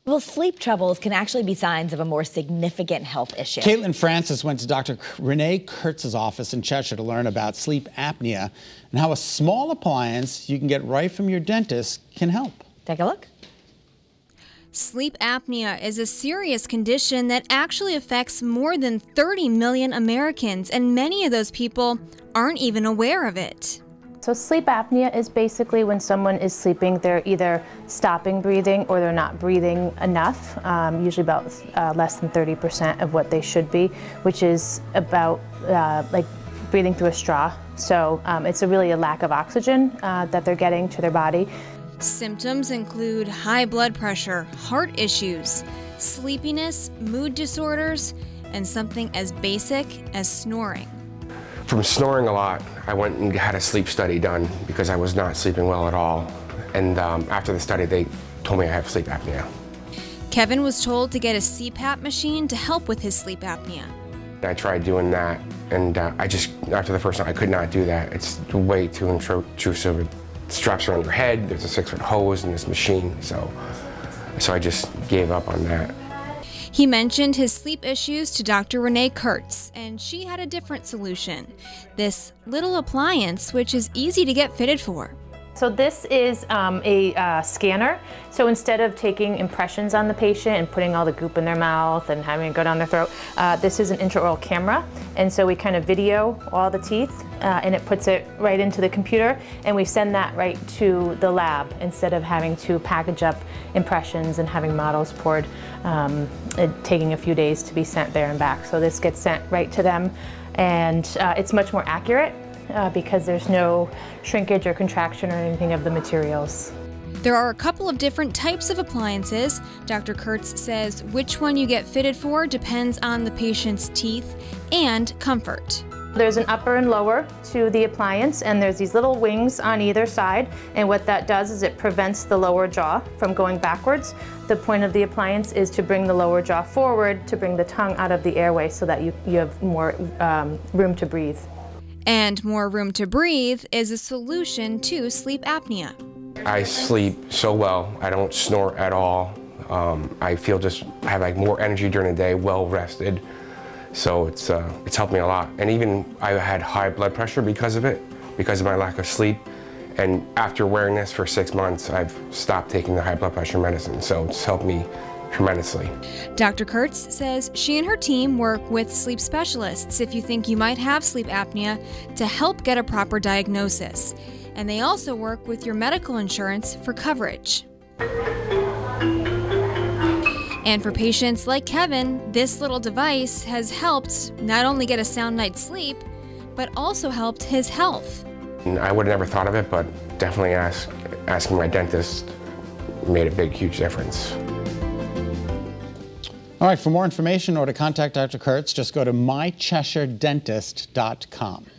Well, sleep troubles can actually be signs of a more significant health issue. Caitlin Francis went to Dr. Renee Kurtz's office in Cheshire to learn about sleep apnea and how a small appliance you can get right from your dentist can help. Take a look. Sleep apnea is a serious condition that actually affects more than 30 million Americans, and many of those people aren't even aware of it. So sleep apnea is basically when someone is sleeping, they're either stopping breathing or they're not breathing enough, usually about less than 30% of what they should be, which is about like breathing through a straw. So it's really a lack of oxygen that they're getting to their body. Symptoms include high blood pressure, heart issues, sleepiness, mood disorders, and something as basic as snoring. From snoring a lot, I went and had a sleep study done because I was not sleeping well at all. And after the study, they told me I have sleep apnea. Kevin was told to get a CPAP machine to help with his sleep apnea. I tried doing that, and after the first time, I could not do that. It's way too intrusive. It straps around your head, there's a 6-foot hose in this machine, so I just gave up on that. He mentioned his sleep issues to Dr. Renee Kurtz, and she had a different solution. This little appliance, which is easy to get fitted for. So this is a scanner. So instead of taking impressions on the patient and putting all the goop in their mouth and having it go down their throat, this is an intraoral camera. And so we kind of video all the teeth and it puts it right into the computer, and we send that right to the lab instead of having to package up impressions and having models poured, taking a few days to be sent there and back. So this gets sent right to them, and it's much more accurate. Because there's no shrinkage or contraction or anything of the materials. There are a couple of different types of appliances. Dr. Kurtz says which one you get fitted for depends on the patient's teeth and comfort. There's an upper and lower to the appliance, and there's these little wings on either side, and what that does is it prevents the lower jaw from going backwards. The point of the appliance is to bring the lower jaw forward, to bring the tongue out of the airway so that you have more room to breathe. And more room to breathe is a solution to sleep apnea. I sleep so well. I don't snore at all. I feel I have like more energy during the day, well rested. So it's helped me a lot. And even I had high blood pressure because of it, because of my lack of sleep. And after wearing this for 6 months, I've stopped taking the high blood pressure medicine. So it's helped me tremendously. Dr. Kurtz says she and her team work with sleep specialists if you think you might have sleep apnea to help get a proper diagnosis. And they also work with your medical insurance for coverage. And for patients like Kevin, this little device has helped not only get a sound night's sleep, but also helped his health. I would have never thought of it, but definitely asking my dentist made a big, huge difference. All right, for more information or to contact Dr. Kurtz, just go to mycheshiredentist.com.